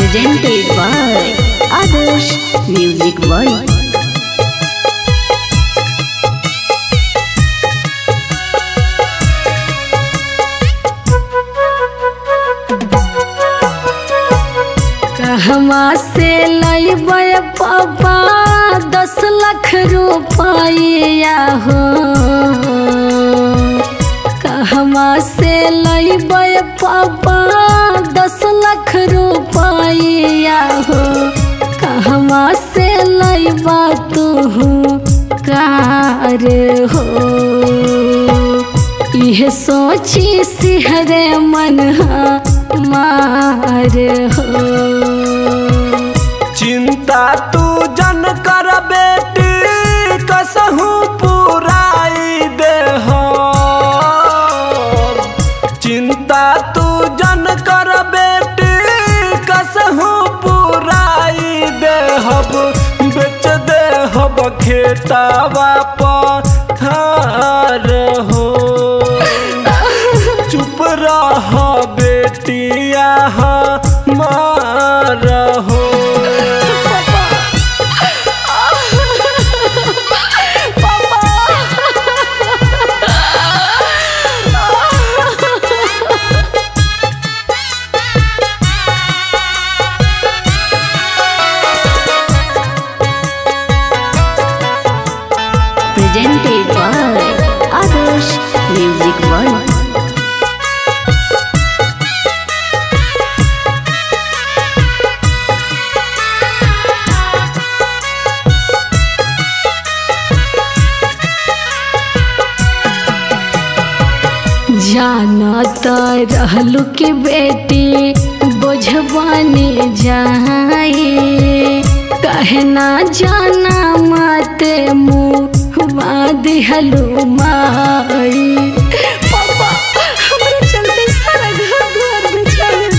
presented by Adarsh Music World. कहवा से लैबै पापा 10 लाख रुपया हो। कहवा से लैबै पापा 10 लाख रुपया हो। कहवा से लैबा तू कार हो। यह सोची सिहरे मन मार हो। चिंता तू जन कर बेटी कसहू पुराई दे हो। चिंता तू जन कर बेटी कसहू पुराई दे हब। बेच दे हब खेतावा पथार हो। चुप रह बेटिया मार हो। Presented by Adarsh Music World. जानत रहलू के बेटी बोझबानी जाए। कहना जाना माते मुँह दिहलू माई। पापा हमारे चलते सारा घर में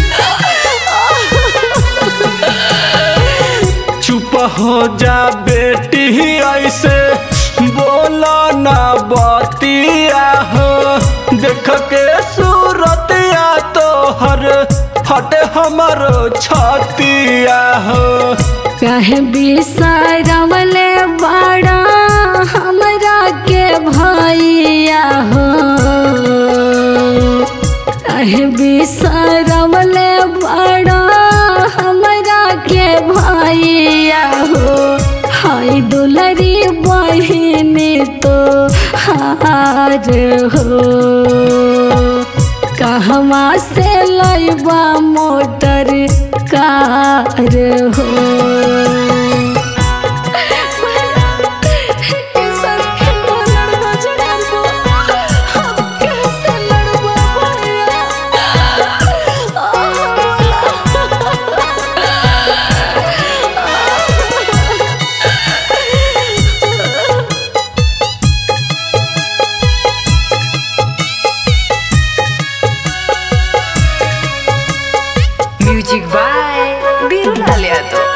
चुप हो जा बेटी ऐसे बोला ना बतिया हो। देख के सूरतिया तो हर हट हमर छतिया हो। कहे बिसरवले बड़ा हमरा के भैया हो। कहे बिसरवले बड़ा हमरा के भैया हो। हाय दुलरी बहिनी तो हार हो। कहवा से लैबा मोटर कार हो। Music by Birulal Yadav.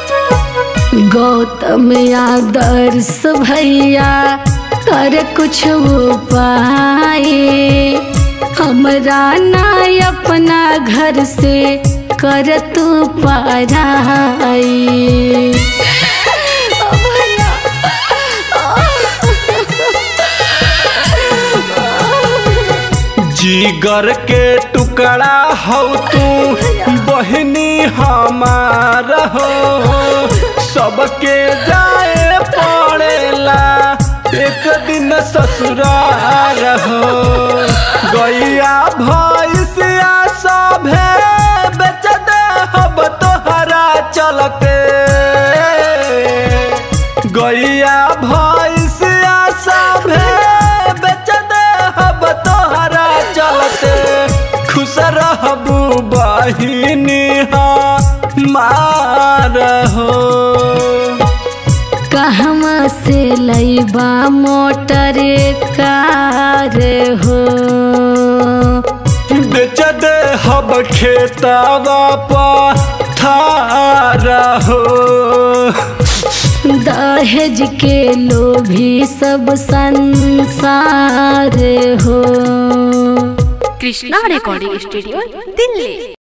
गौतम आदर्श भैया कर कुछ उपाय। हमरा ना अपना घर से कर तू पराई। जिगर के टुकड़ा हो तू बहनी हमार हो। सबके जाए पड़ेला एक दिन ससुराल हो। गैया भैंसिया सभे बेच दे हब तोहरा चलते। गैया भैंसिया सभे बेच दे हब तोहरा चलते। खुश रहबू बहिनी मार हो। कहवा से लैबा मोटर कार हो। बेच दे हब खेतावा पथार हो। दहेज के लोभी सब संसार हो। Krishna recording studio Delhi.